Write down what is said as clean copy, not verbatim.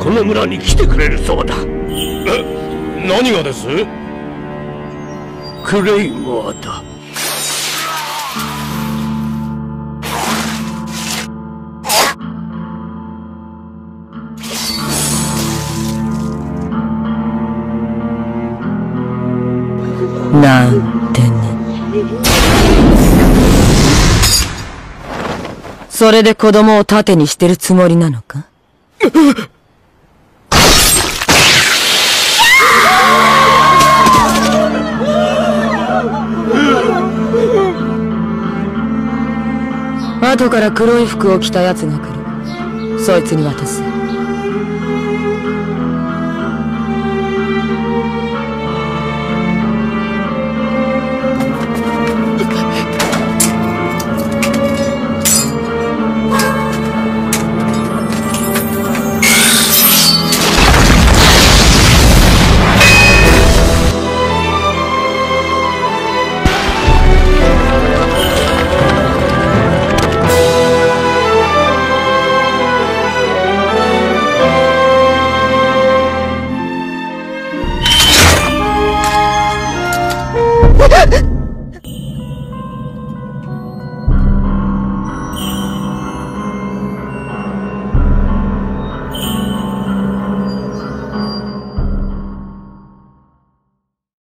この村に来てくれるそうだ。 何がです？ クレイモアだ。 なんてね。それで子供を盾にしてるつもりなのか？後から黒い服を着た奴が来る。そいつに渡す。